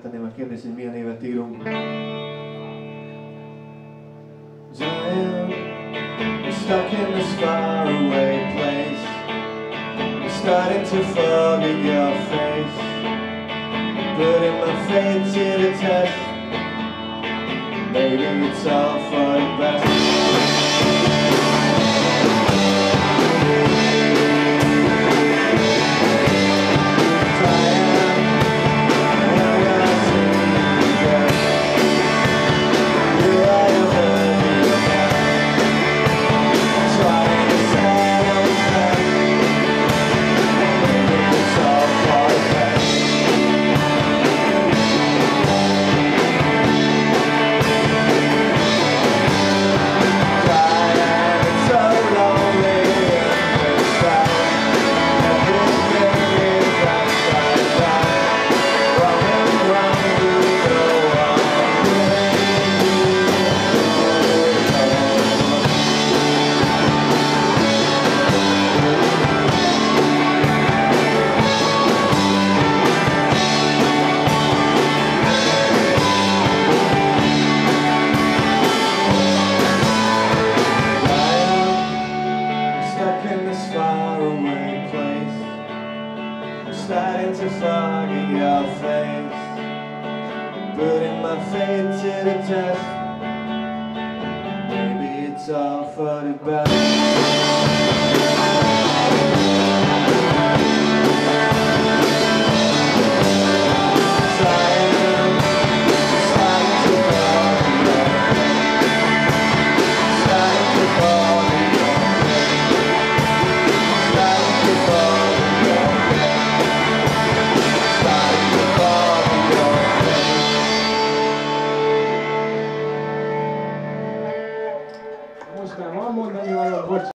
megtenném, hogy kérdezni, hogy milyen évet írunk. Zion, we're stuck in this faraway place. I'm starting to forget your face, putting my faith to the test. Maybe it's all for the best. Starting to forget your face, putting my faith to the test. Maybe it's all for the best.